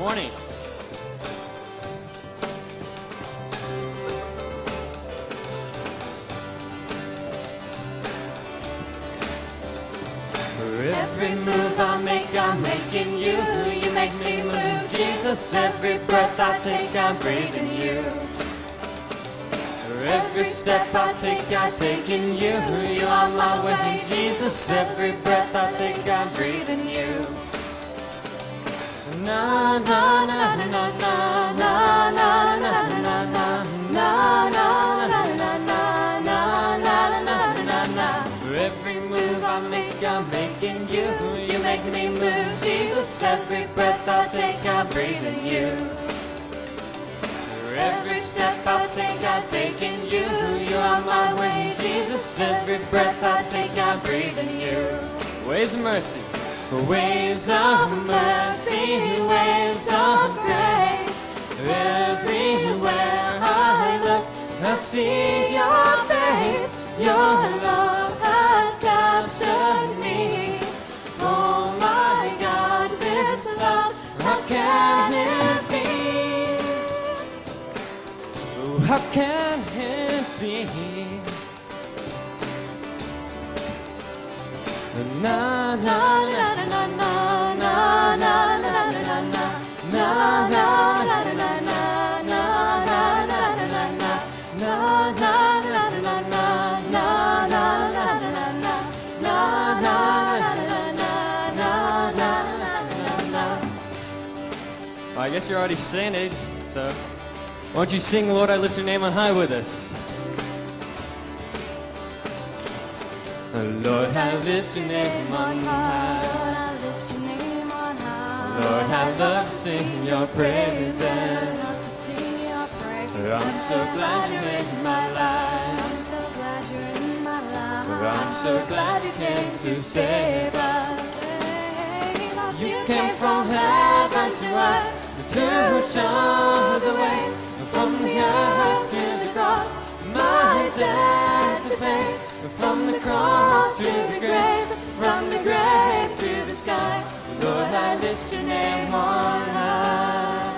morning. For every move I make, I'm making you. You make me move, Jesus. Every breath I take, I'm breathing you. For every step I take in you. You are my way, Jesus. Every breath I take, I'm breathing you. Na na na na na na na na na na na na na na na. For every move I make, I'm making you. You make me move, Jesus. Every breath I take, I'm breathing you. For every step I take in you. You are my way, Jesus. Every breath I take, I'm breathing you. Waves of mercy. For waves of mercy, waves of grace. Everywhere I look, I see your face. Your love has captured me. Oh my God, this love, how can it be? Oh, how can it be? Na na na na na na na na na na na I guess you're already saying it, so why don't you sing Lord, I lift your name on high with us? Lord, I lift your name on high. Lord, I lift your name on high. Lord, I love to sing your praises. I'm so glad you're in my life. I'm so glad you're in my life. I'm so glad you came to save us. You came from heaven to earth to show the way. From the earth to the cross, my debt to pay. From the cross to the grave, from the grave to the sky. Lord, I lift your name on high.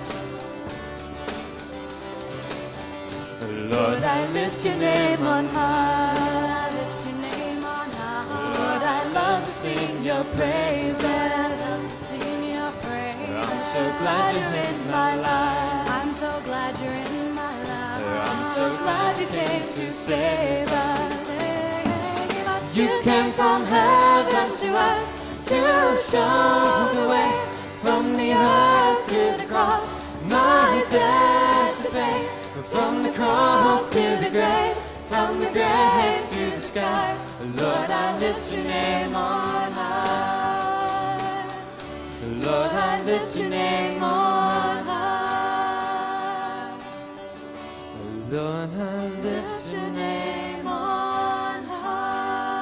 Lord, I lift your name on high. Lord, I lift your name on high. Lord, I love to sing your praises. Lord, I love to sing your praise. I'm so glad you're in my life. I'm so glad you're in my life. I'm so glad you came to save us. You came from heaven to earth to show the way. From the earth to the cross, my debt to pay. From the cross to the grave, from the grave to the sky. Lord, I lift your name on high. Lord, I lift your name on high. Lord, I lift your name on high.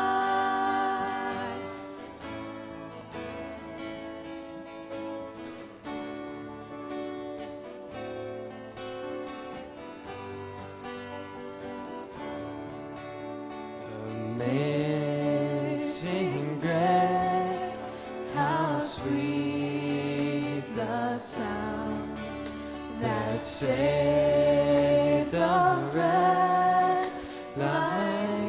Amazing grace, how sweet the sound that saved a wretch like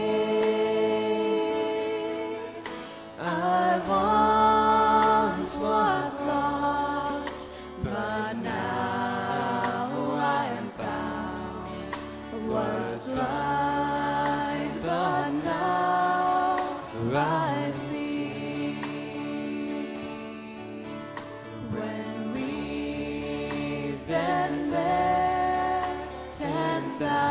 me. I once was lost, but now I am found. Was blind, but now I see. When we've been there 10,000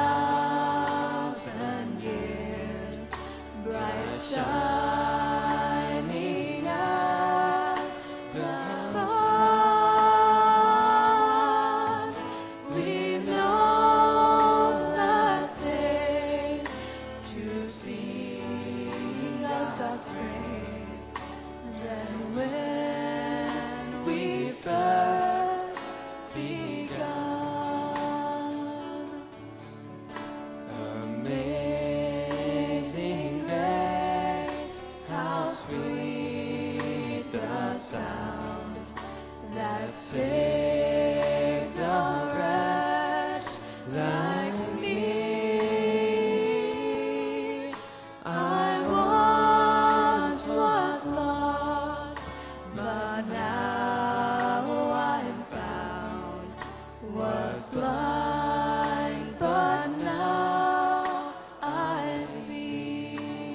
Was blind, but now I see.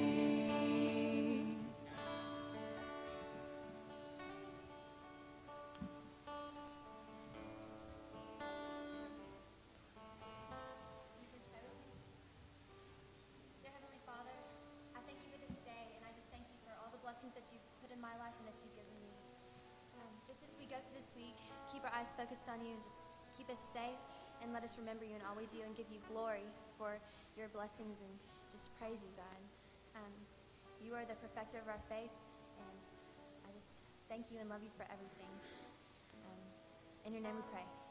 Dear Heavenly Father, I thank you for this day, and I just thank you for all the blessings that you've put in my life and that you've given me. Just as we go through this week, keep our eyes focused on you and just keep us safe, and let us remember you in all we do and give you glory for your blessings and just praise you, God. You are the perfecter of our faith, and I just thank you and love you for everything. In your name we pray.